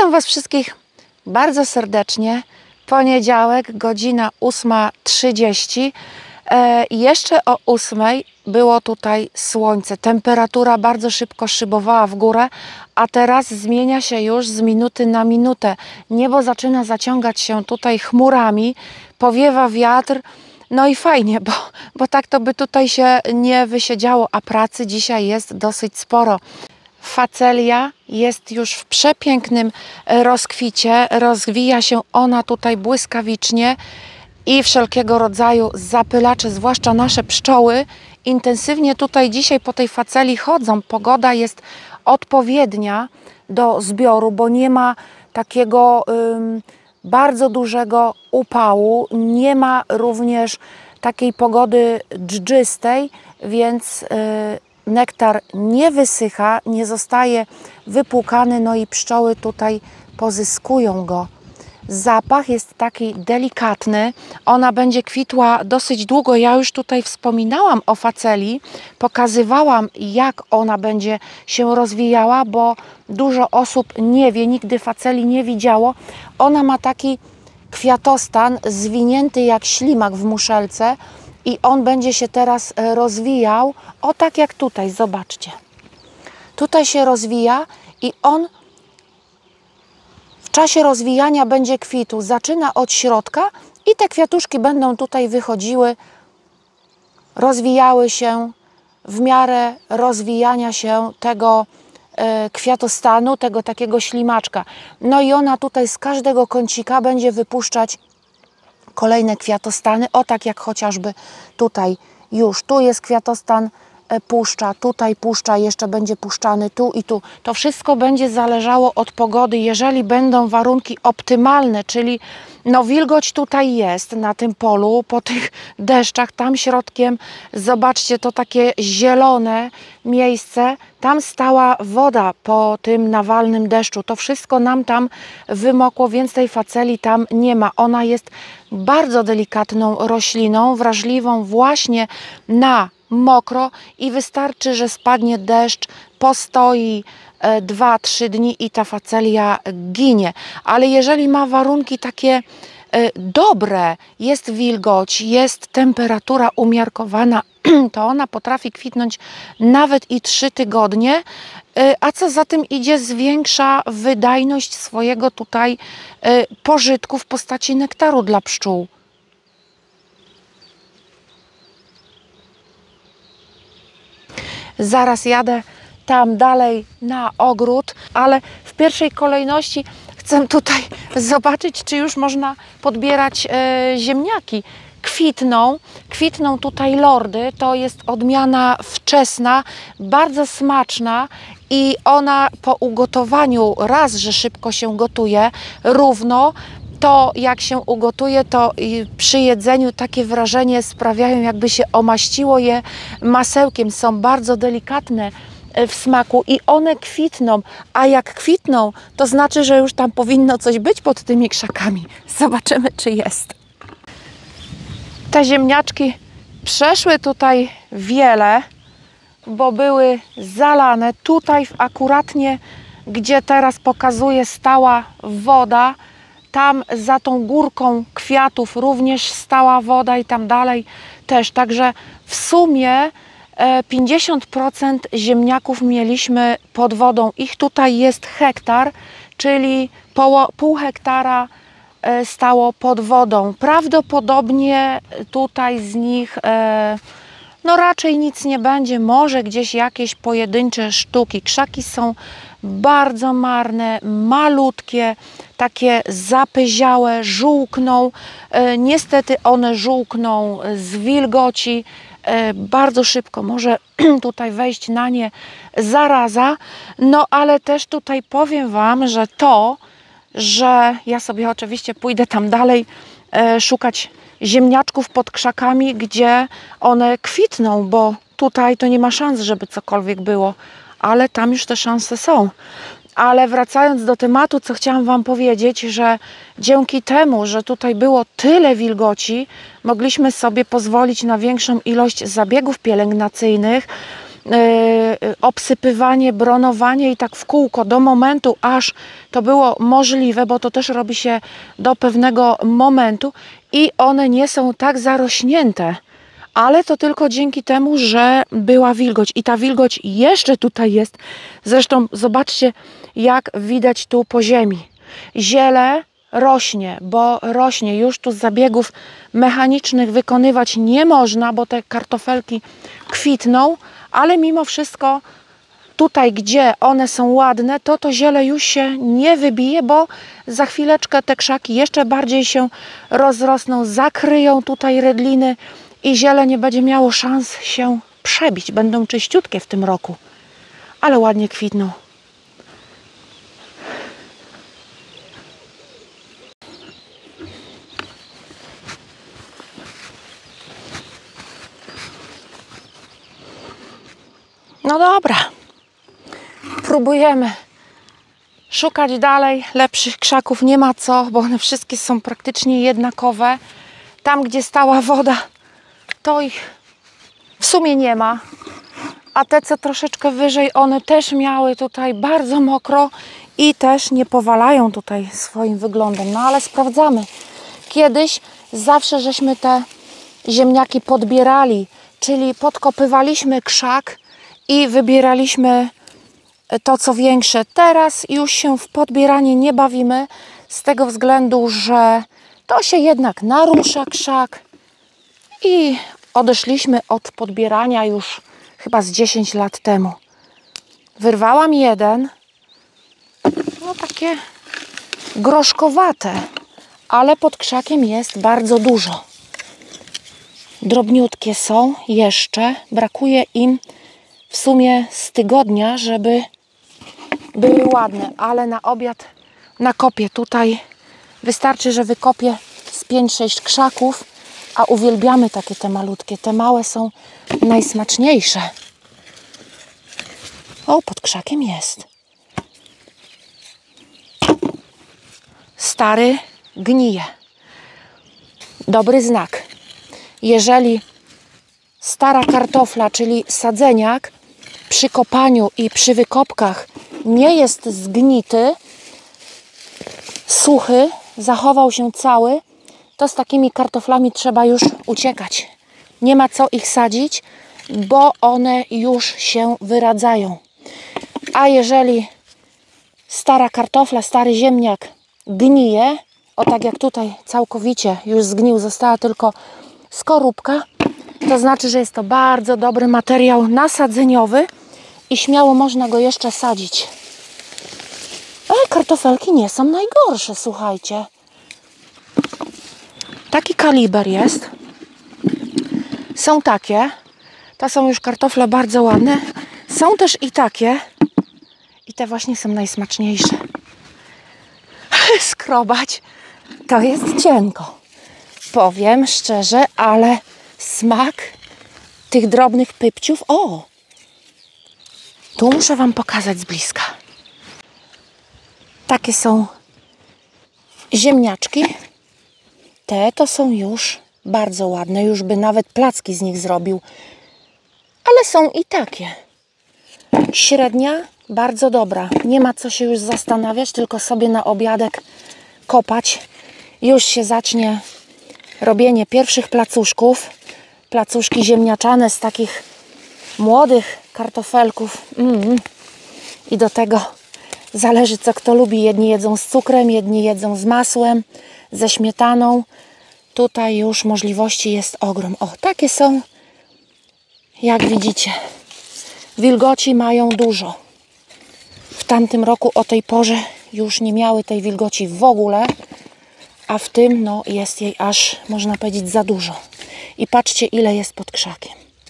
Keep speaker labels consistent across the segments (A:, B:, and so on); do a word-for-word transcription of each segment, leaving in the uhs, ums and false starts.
A: Witam Was wszystkich bardzo serdecznie. Poniedziałek, godzina ósma trzydzieści. E, jeszcze o ósmej było tutaj słońce. Temperatura bardzo szybko szybowała w górę, a teraz zmienia się już z minuty na minutę. Niebo zaczyna zaciągać się tutaj chmurami, powiewa wiatr. No i fajnie, bo, bo tak to by tutaj się nie wysiedziało, a pracy dzisiaj jest dosyć sporo. Facelia jest już w przepięknym rozkwicie, rozwija się ona tutaj błyskawicznie i wszelkiego rodzaju zapylacze, zwłaszcza nasze pszczoły, intensywnie tutaj dzisiaj po tej facelii chodzą. Pogoda jest odpowiednia do zbioru, bo nie ma takiego ym, bardzo dużego upału, nie ma również takiej pogody dżdżystej, więc yy, nektar nie wysycha, nie zostaje wypłukany, no i pszczoły tutaj pozyskują go. Zapach jest taki delikatny, ona będzie kwitła dosyć długo. Ja już tutaj wspominałam o facelii, pokazywałam, jak ona będzie się rozwijała, bo dużo osób nie wie, nigdy facelii nie widziało. Ona ma taki kwiatostan zwinięty jak ślimak w muszelce i on będzie się teraz rozwijał, o tak jak tutaj, zobaczcie. Tutaj się rozwija i on w czasie rozwijania będzie kwitł. Zaczyna od środka i te kwiatuszki będą tutaj wychodziły, rozwijały się w miarę rozwijania się tego e, kwiatostanu, tego takiego ślimaczka. No i ona tutaj z każdego kącika będzie wypuszczać kolejne kwiatostany, o tak jak chociażby tutaj już. Tu jest kwiatostan, puszcza, tutaj puszcza, jeszcze będzie puszczany tu i tu. To wszystko będzie zależało od pogody. Jeżeli będą warunki optymalne, czyli no wilgoć tutaj jest na tym polu, po tych deszczach, tam środkiem, zobaczcie, to takie zielone miejsce, tam stała woda po tym nawalnym deszczu. To wszystko nam tam wymokło, więc tej facelii tam nie ma. Ona jest bardzo delikatną rośliną, wrażliwą właśnie na mokro i wystarczy, że spadnie deszcz, postoi dwa trzy dni i ta facelia ginie. Ale jeżeli ma warunki takie dobre, jest wilgoć, jest temperatura umiarkowana, to ona potrafi kwitnąć nawet i trzy tygodnie, a co za tym idzie, zwiększa wydajność swojego tutaj pożytku w postaci nektaru dla pszczół. Zaraz jadę tam dalej na ogród, ale w pierwszej kolejności chcę tutaj zobaczyć, czy już można podbierać e, ziemniaki. Kwitną, kwitną tutaj lordy, to jest odmiana wczesna, bardzo smaczna i ona po ugotowaniu, raz, że szybko się gotuje, równo, to jak się ugotuje, to przy jedzeniu takie wrażenie sprawiają, jakby się omaściło je masełkiem. Są bardzo delikatne w smaku i one kwitną, a jak kwitną, to znaczy, że już tam powinno coś być pod tymi krzakami. Zobaczymy, czy jest. Te ziemniaczki przeszły tutaj wiele, bo były zalane. Tutaj akuratnie, gdzie teraz pokazuję, stała woda. Tam za tą górką kwiatów również stała woda i tam dalej też. Także w sumie pięćdziesiąt procent ziemniaków mieliśmy pod wodą. Ich tutaj jest hektar, czyli po, pół hektara stało pod wodą. Prawdopodobnie tutaj z nich no raczej nic nie będzie. Może gdzieś jakieś pojedyncze sztuki. Krzaki są bardzo marne, malutkie, takie zapyziałe, żółkną. E, niestety one żółkną z wilgoci. E, bardzo szybko może tutaj wejść na nie zaraza. No ale też tutaj powiem Wam, że to, że ja sobie oczywiście pójdę tam dalej e, szukać ziemniaczków pod krzakami, gdzie one kwitną, bo tutaj to nie ma szans, żeby cokolwiek było, ale tam już te szanse są. Ale wracając do tematu, co chciałam Wam powiedzieć, że dzięki temu, że tutaj było tyle wilgoci, mogliśmy sobie pozwolić na większą ilość zabiegów pielęgnacyjnych, obsypywanie, bronowanie i tak w kółko do momentu, aż to było możliwe, bo to też robi się do pewnego momentu i one nie są tak zarośnięte, ale to tylko dzięki temu, że była wilgoć i ta wilgoć jeszcze tutaj jest. Zresztą zobaczcie, jak widać tu po ziemi. Ziele rośnie, bo rośnie. Już tu z zabiegów mechanicznych wykonywać nie można, bo te kartofelki kwitną, ale mimo wszystko tutaj, gdzie one są ładne, to to ziele już się nie wybije, bo za chwileczkę te krzaki jeszcze bardziej się rozrosną, zakryją tutaj redliny i ziele nie będzie miało szans się przebić. Będą czyściutkie w tym roku, ale ładnie kwitną. No dobra, próbujemy szukać dalej. Lepszych krzaków nie ma co, bo one wszystkie są praktycznie jednakowe. Tam, gdzie stała woda, to ich w sumie nie ma. A te, co troszeczkę wyżej, one też miały tutaj bardzo mokro i też nie powalają tutaj swoim wyglądem. No ale sprawdzamy. Kiedyś zawsze żeśmy te ziemniaki podbierali, czyli podkopywaliśmy krzak i wybieraliśmy to, co większe. Teraz już się w podbieranie nie bawimy z tego względu, że to się jednak narusza krzak i odeszliśmy od podbierania już chyba z dziesięć lat temu. Wyrwałam jeden, no takie groszkowate, ale pod krzakiem jest bardzo dużo. Drobniutkie są jeszcze, brakuje im w sumie z tygodnia, żeby były ładne, ale na obiad nakopię tutaj. Wystarczy, że wykopię z pięć sześć krzaków, a uwielbiamy takie te malutkie. Te małe są najsmaczniejsze. O, pod krzakiem jest. Stary gnije. Dobry znak. Jeżeli stara kartofla, czyli sadzeniak, przy kopaniu i przy wykopkach nie jest zgnity, suchy, zachował się cały, to z takimi kartoflami trzeba już uciekać. Nie ma co ich sadzić, bo one już się wyradzają. A jeżeli stara kartofla, stary ziemniak gnije, o tak jak tutaj całkowicie już zgnił, została tylko skorupka, to znaczy, że jest to bardzo dobry materiał nasadzeniowy i śmiało można go jeszcze sadzić. Ale kartofelki nie są najgorsze, słuchajcie. Taki kaliber jest. Są takie. To są już kartofle bardzo ładne. Są też i takie. I te właśnie są najsmaczniejsze. Skrobać to jest cienko. Powiem szczerze, ale smak tych drobnych pypciów. O! Tu muszę Wam pokazać z bliska. Takie są ziemniaczki. Te to są już bardzo ładne. Już by nawet placki z nich zrobił. Ale są i takie. Średnia, bardzo dobra. Nie ma co się już zastanawiać, tylko sobie na obiadek kopać. Już się zacznie robienie pierwszych placuszków. Placuszki ziemniaczane z takich młodych kartofelków. Mm. I do tego zależy, co kto lubi. Jedni jedzą z cukrem, jedni jedzą z masłem, ze śmietaną. Tutaj już możliwości jest ogrom. O, takie są, jak widzicie. Wilgoci mają dużo. W tamtym roku o tej porze już nie miały tej wilgoci w ogóle, a w tym no, jest jej aż, można powiedzieć, za dużo. I patrzcie, ile jest pod krzakiem.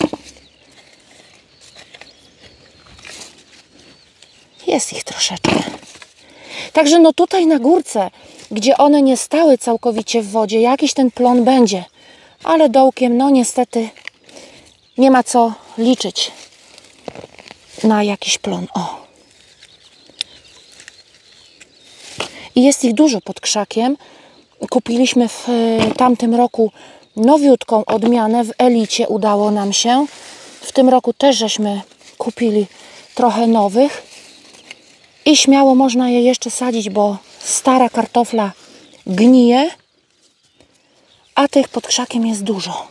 A: Jest ich troszeczkę. Także no tutaj na górce, gdzie one nie stały całkowicie w wodzie, jakiś ten plon będzie. Ale dołkiem, no niestety, nie ma co liczyć na jakiś plon. O. I jest ich dużo pod krzakiem. Kupiliśmy w tamtym roku nowiutką odmianę w Elicie. Udało nam się. W tym roku też żeśmy kupili trochę nowych i śmiało można je jeszcze sadzić, bo stara kartofla gnije, a tych pod krzakiem jest dużo.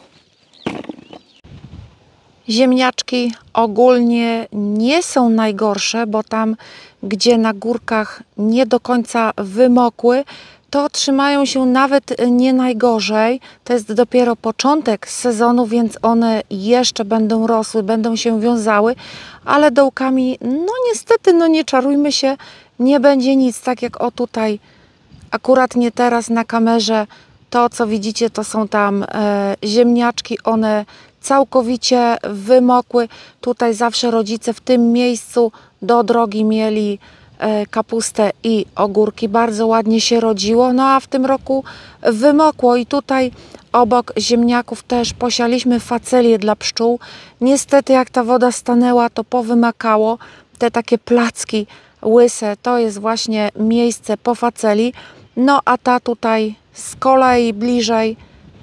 A: Ziemniaczki ogólnie nie są najgorsze, bo tam, gdzie na górkach nie do końca wymokły, to trzymają się nawet nie najgorzej. To jest dopiero początek sezonu, więc one jeszcze będą rosły, będą się wiązały, ale dołkami, no niestety, no nie czarujmy się, nie będzie nic. Tak jak o tutaj, akurat nie teraz na kamerze, to co widzicie, to są tam e, ziemniaczki, one całkowicie wymokły. Tutaj zawsze rodzice w tym miejscu do drogi mieli e, kapustę i ogórki. Bardzo ładnie się rodziło, no a w tym roku wymokło i tutaj obok ziemniaków też posialiśmy facelie dla pszczół. Niestety jak ta woda stanęła, to powymakało. Te takie placki łyse, to jest właśnie miejsce po faceli. No a ta tutaj z kolei bliżej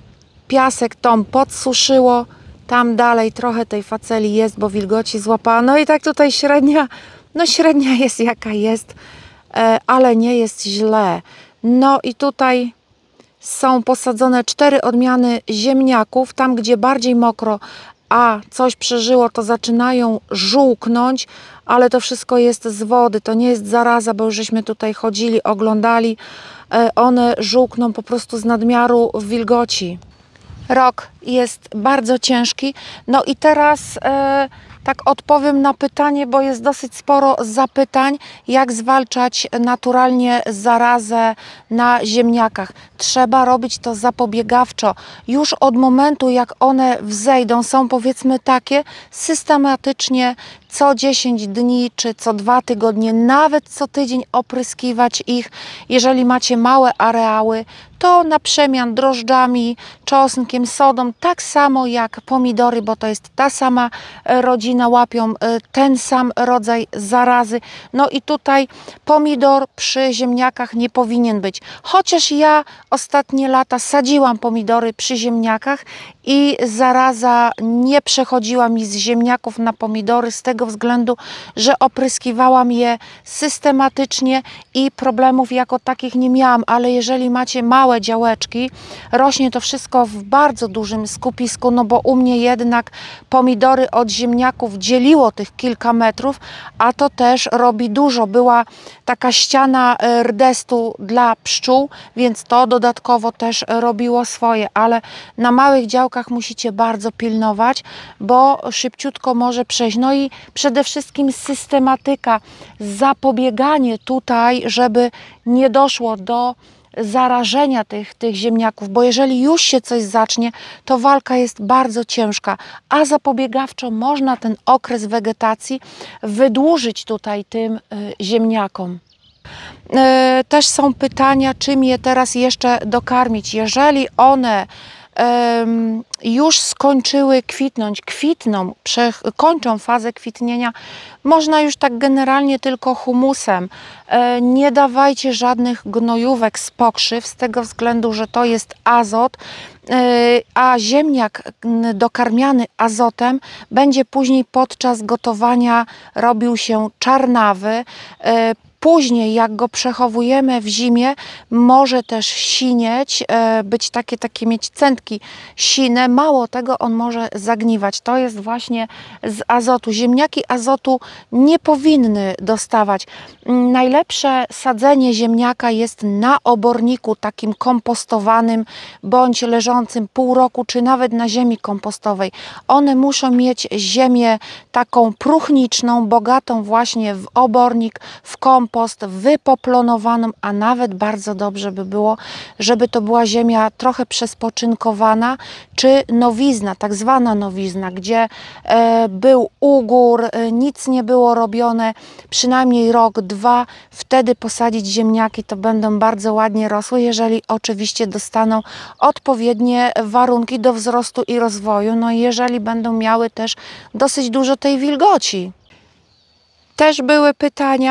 A: piasek tom podsuszyło. Tam dalej trochę tej faceli jest, bo wilgoci złapała. No i tak tutaj średnia, no średnia jest jaka jest, ale nie jest źle. No i tutaj są posadzone cztery odmiany ziemniaków. Tam, gdzie bardziej mokro, a coś przeżyło, to zaczynają żółknąć, ale to wszystko jest z wody. To nie jest zaraza, bo już żeśmy tutaj chodzili, oglądali. One żółkną po prostu z nadmiaru wilgoci. Rok jest bardzo ciężki. No i teraz e, tak odpowiem na pytanie, bo jest dosyć sporo zapytań, jak zwalczać naturalnie zarazę na ziemniakach. Trzeba robić to zapobiegawczo. Już od momentu, jak one wzejdą, są powiedzmy takie, systematycznie co dziesięć dni, czy co dwa tygodnie, nawet co tydzień opryskiwać ich. Jeżeli macie małe areały, to na przemian drożdżami, czosnkiem, sodą, tak samo jak pomidory, bo to jest ta sama rodzina, łapią ten sam rodzaj zarazy. No i tutaj pomidor przy ziemniakach nie powinien być. Chociaż ja ostatnie lata sadziłam pomidory przy ziemniakach i zaraza nie przechodziła mi z ziemniaków na pomidory z tego względu, że opryskiwałam je systematycznie i problemów jako takich nie miałam, ale jeżeli macie małe działeczki, rośnie to wszystko w bardzo dużym skupisku, no bo u mnie jednak pomidory od ziemniaków dzieliło tych kilka metrów, a to też robi dużo. Była taka ściana rdestu dla pszczół, więc to dodatkowo też robiło swoje, ale na małych działkach musicie bardzo pilnować, bo szybciutko może przejść. No i przede wszystkim systematyka, zapobieganie tutaj, żeby nie doszło do zarażenia tych, tych ziemniaków, bo jeżeli już się coś zacznie, to walka jest bardzo ciężka, a zapobiegawczo można ten okres wegetacji wydłużyć tutaj tym y, ziemniakom. Y, też są pytania, czym je teraz jeszcze dokarmić. Jeżeli one już skończyły kwitnąć, kwitną, kończą fazę kwitnienia, można już tak generalnie tylko humusem. Nie dawajcie żadnych gnojówek z pokrzyw, z tego względu, że to jest azot, a ziemniak dokarmiany azotem będzie później podczas gotowania robił się czarnawy. Później, jak go przechowujemy w zimie, może też sinieć, być takie, takie mieć cętki sine. Mało tego, on może zagniwać. To jest właśnie z azotu. Ziemniaki azotu nie powinny dostawać. Najlepsze sadzenie ziemniaka jest na oborniku takim kompostowanym, bądź leżącym pół roku, czy nawet na ziemi kompostowej. One muszą mieć ziemię taką próchniczną, bogatą właśnie w obornik, w kompost, wypoplonowaną, a nawet bardzo dobrze by było, żeby to była ziemia trochę przespoczynkowana, czy nowizna, tak zwana nowizna, gdzie e, był ugór, e, nic nie było robione, przynajmniej rok, dwa, wtedy posadzić ziemniaki, to będą bardzo ładnie rosły, jeżeli oczywiście dostaną odpowiednie warunki do wzrostu i rozwoju, no i jeżeli będą miały też dosyć dużo tej wilgoci. Też były pytania,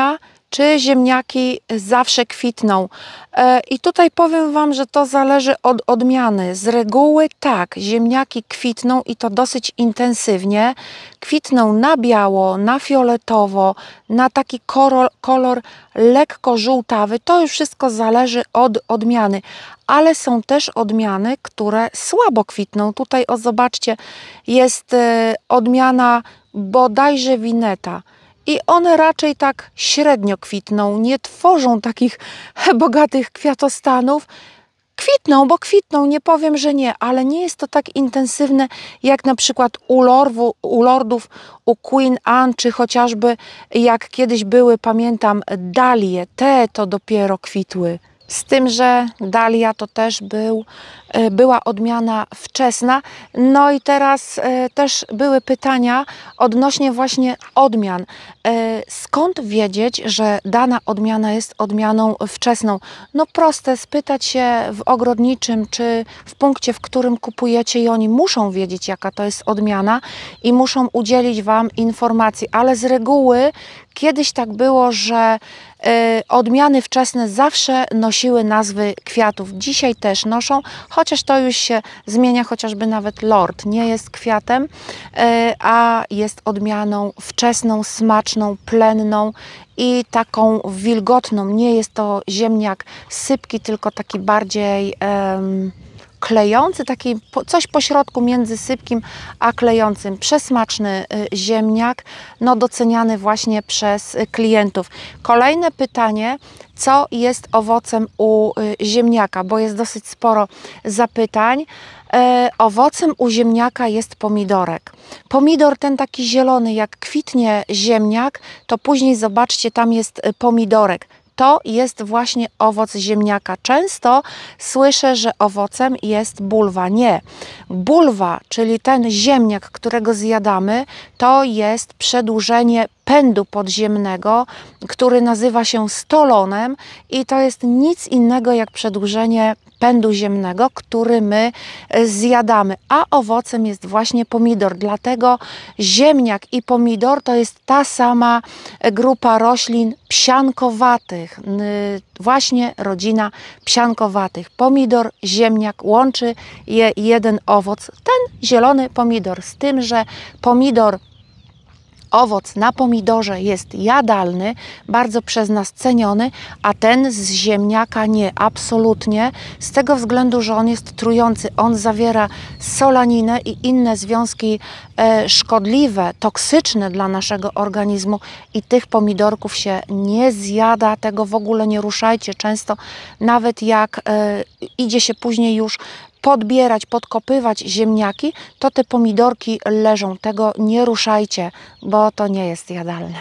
A: czy ziemniaki zawsze kwitną. I tutaj powiem Wam, że to zależy od odmiany. Z reguły tak, ziemniaki kwitną i to dosyć intensywnie. Kwitną na biało, na fioletowo, na taki kolor, kolor lekko żółtawy. To już wszystko zależy od odmiany. Ale są też odmiany, które słabo kwitną. Tutaj, o zobaczcie, jest odmiana bodajże Wineta. I one raczej tak średnio kwitną, nie tworzą takich bogatych kwiatostanów. Kwitną, bo kwitną, nie powiem, że nie, ale nie jest to tak intensywne jak na przykład u, lorwu, u lordów, u Queen Anne, czy chociażby jak kiedyś były, pamiętam, dalie. Te to dopiero kwitły. Z tym, że dalia to też był, była odmiana wczesna. No i teraz e, też były pytania odnośnie właśnie odmian. E, skąd wiedzieć, że dana odmiana jest odmianą wczesną? No proste, spytać się w ogrodniczym, czy w punkcie, w którym kupujecie, i oni muszą wiedzieć, jaka to jest odmiana i muszą udzielić Wam informacji. Ale z reguły kiedyś tak było, że y, odmiany wczesne zawsze nosiły nazwy kwiatów. Dzisiaj też noszą, chociaż to już się zmienia, chociażby nawet lord nie jest kwiatem, y, a jest odmianą wczesną, smaczną, plenną i taką wilgotną. Nie jest to ziemniak sypki, tylko taki bardziej um, klejący, taki coś pośrodku między sypkim a klejącym. Przesmaczny ziemniak, no doceniany właśnie przez klientów. Kolejne pytanie, co jest owocem u ziemniaka, bo jest dosyć sporo zapytań. E, owocem u ziemniaka jest pomidorek. Pomidor ten taki zielony, jak kwitnie ziemniak, to później zobaczcie, tam jest pomidorek. To jest właśnie owoc ziemniaka. Często słyszę, że owocem jest bulwa. Nie. Bulwa, czyli ten ziemniak, którego zjadamy, to jest przedłużenie pędu podziemnego, który nazywa się stolonem i to jest nic innego jak przedłużenie pędu ziemnego, który my zjadamy, a owocem jest właśnie pomidor. Dlatego ziemniak i pomidor to jest ta sama grupa roślin psiankowatych, właśnie rodzina psiankowatych. Pomidor, ziemniak, łączy je jeden owoc, ten zielony pomidor, z tym, że pomidor owoc na pomidorze jest jadalny, bardzo przez nas ceniony, a ten z ziemniaka nie, absolutnie, z tego względu, że on jest trujący. On zawiera solaninę i inne związki e, szkodliwe, toksyczne dla naszego organizmu i tych pomidorków się nie zjada, tego w ogóle nie ruszajcie. Często nawet jak e, idzie się później już podbierać, podkopywać ziemniaki, to te pomidorki leżą. Tego nie ruszajcie, bo to nie jest jadalne.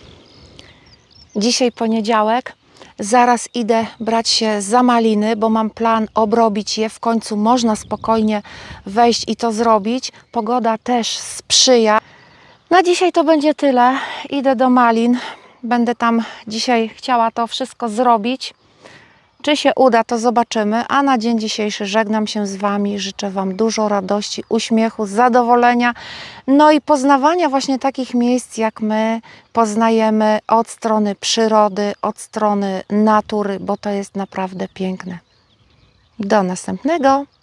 A: Dzisiaj poniedziałek. Zaraz idę brać się za maliny, bo mam plan obrobić je. W końcu można spokojnie wejść i to zrobić. Pogoda też sprzyja. Na dzisiaj to będzie tyle. Idę do malin. Będę tam dzisiaj chciała to wszystko zrobić. Czy się uda, to zobaczymy, a na dzień dzisiejszy żegnam się z Wami, życzę Wam dużo radości, uśmiechu, zadowolenia, no i poznawania właśnie takich miejsc, jak my poznajemy od strony przyrody, od strony natury, bo to jest naprawdę piękne. Do następnego.